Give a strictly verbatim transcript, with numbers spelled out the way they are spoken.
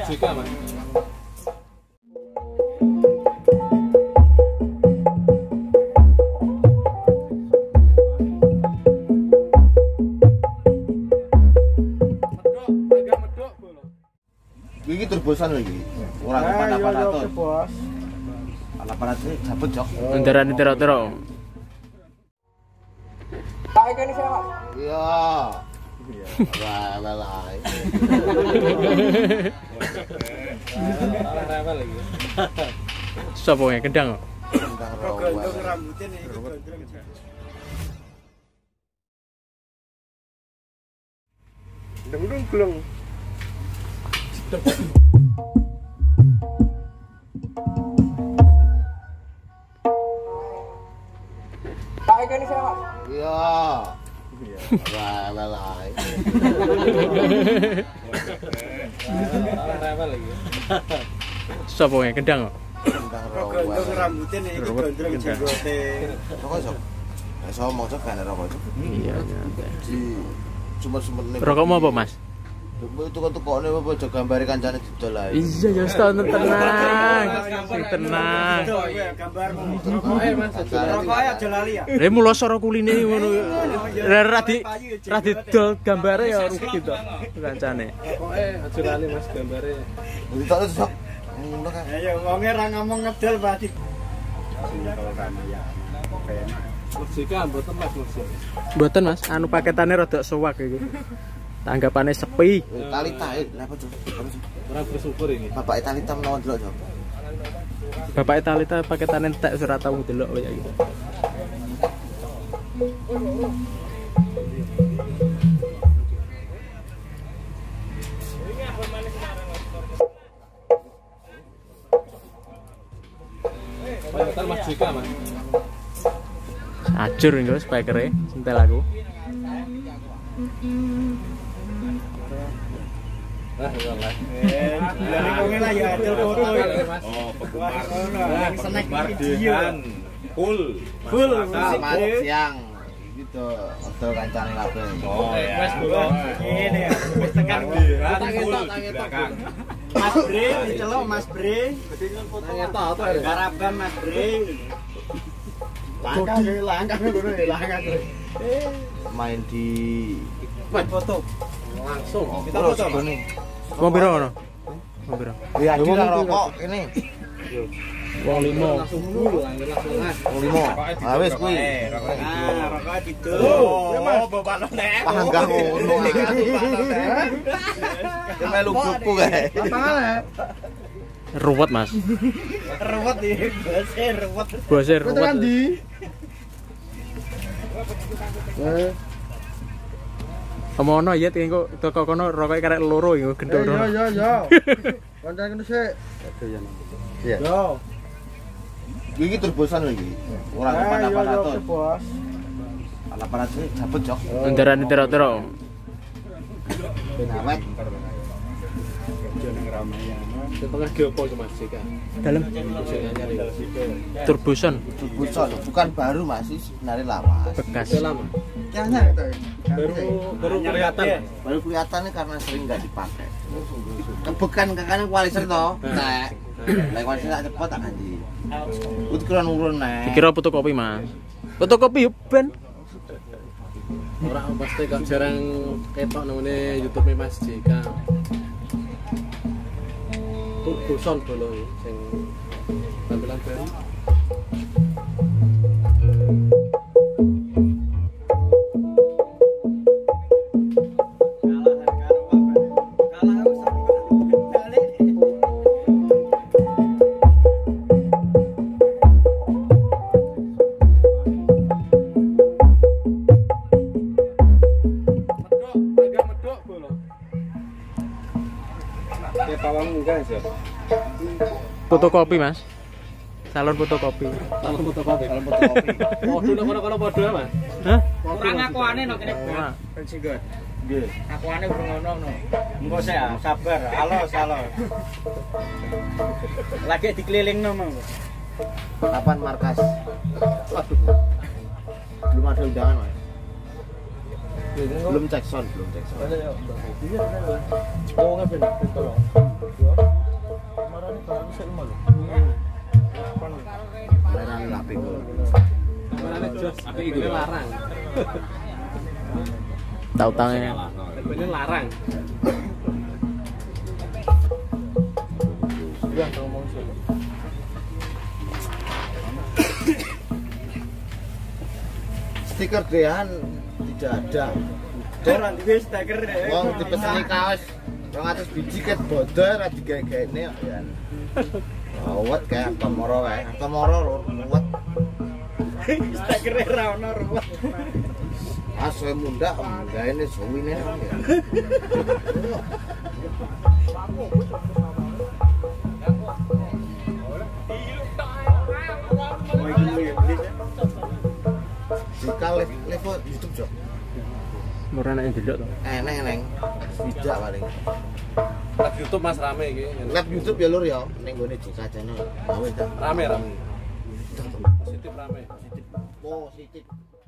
Jika Mas. Iki turbosan lagi. Ora delapan ratus. delapan ratus dapat jok. Ndarane tero-tero. Tak ikene sih, Mas. Iya. Wah, welai. Rewel lagi. Sopo ya kendang kok. Kendang Gondong rambutnya nih iki gondrong. Deng-deng glong. Tak ikene sih, Mas. Iya. Wah, welai. Rewel lagi. Sopo ya kendang kok. Kendang Gondong rambutnya nih iki gondrong jenggote. Rokok jok. Nek somong jok kan rokok jok. Iya, nyantai. Di cuma-cuma ning. Rokokmu apa, Mas? Itu kan tukokne apa aja gambare kancane didol ae. Iya, ya wis tenang. Tenang. Gambarmu. Ayo Mas, Rokoknya aja lali ya. Lah mulo soro kuline ngono. Lah ra di ra didol gambare ya rugi to kancane. pokoke aja lali Mas gambare. Ditok terus jok. Ngono kan. Ayo wonge ra ngomong ngedol berarti. Jika mboten Mas Mas. Mboten Mas, anu paketane rada suwak iki. Tanggapane sepi. Talita, eh, apa jok? Ora bersyukur ini. Bapak Talita menawa delok jok. Bapak Talita paketane entek ora tau delok kaya gitu. Payotan Mas Jika Mas. Ajur engko spikere sentel aku. Ah, ya lah. Eh, dari wonge lah ya adol foto ya. Oh, Wah, ngono. Yang seneng video. Full. Full Selamat musik. siang. Gitu, hotel kancane kabeh. Oh, Wes bro. Ini ya, wis tekan. Mas Bre, diceluk Mas Bre. Ternyata apa ya? Garaban Mas Bre. Langkah ke langkah ngono ya, langkah. Main di Foto. Langsung. Kita foto. Wong piro ngono? Wong piro? ya di rokok ini. Wong limo. Langsung full, langsung Mas. lima. Ah wis kuwi. Ah, rokok didol. Oh, bapak nek. Panggah ngono. Ki melu buku kae. Ruwet Mas. Ruwet iki, bose ruwet. Bose ruwet. Eh, Omono ya engko teko kono rokoke karek loro iku gendoro. iya iya iya. Kancane kene sik. Iya. Yo. Iki turbosan lagi. Ora Ah, iya, delapan iya, ratus. bos. delapan ratus dapat jok. Ndarane tero-tero. Awet. Setengah geopo ke Mas Jika. Dalam turboson Turbosan bukan baru masih sebenarnya lama. bekas. Sudah lama. Baru baru kelihatan. Baru kelihatan nih karena sering nggak dipakai. Kebekan kakaknya kualiser toh. Nek. Lek kualiser tak cepet tak ganti. Ut kira nurun nek. Dikira fotokopi Mas. Fotokopi yo ben. Orang pasti kok jarang ketok namanya YouTube Mas Jika. Turboson dulu sing tampilan baru. Fotokopi Mas. Salon fotokopi. Salon fotokopi. Salon fotokopi. Podo nek kono-kono podo Mas. Hah? Kurang akuane no kene. Ora. Pensigot. Nggih. Akuane urung ngono no. Engko sik sabar. Halo, halo. Lagi dikelilingno monggo. Kapan markas? Waduh. Belum ada undangan, Mas. Belum cek sound, belum cek sound. Oh, ngapain? Tolong. Marane barang sik lho. Larang lah bingung. Kamerane jos, apik iku larang. Tahu-tangnya. Ini larang. Iya, ngomong sih. Stiker dean tidak ada. Orang di stiker deh. Wong dipeseni kaos rong atus biji ket bodol ra digawe-gawe ya. Awet kayak Tomoro kae. Tomoro lho, muwet. Stiker ra ono ruwet. Aswe munda gaene suwine ya. Jika level YouTube jo. Murah nek ndelok to. Eneng eneng. Tidak paling. Live YouTube Mas rame iki. Live YouTube ya lur ya ning gone Jika channel. Gawe ta. Rame rame. Positif rame. Positif.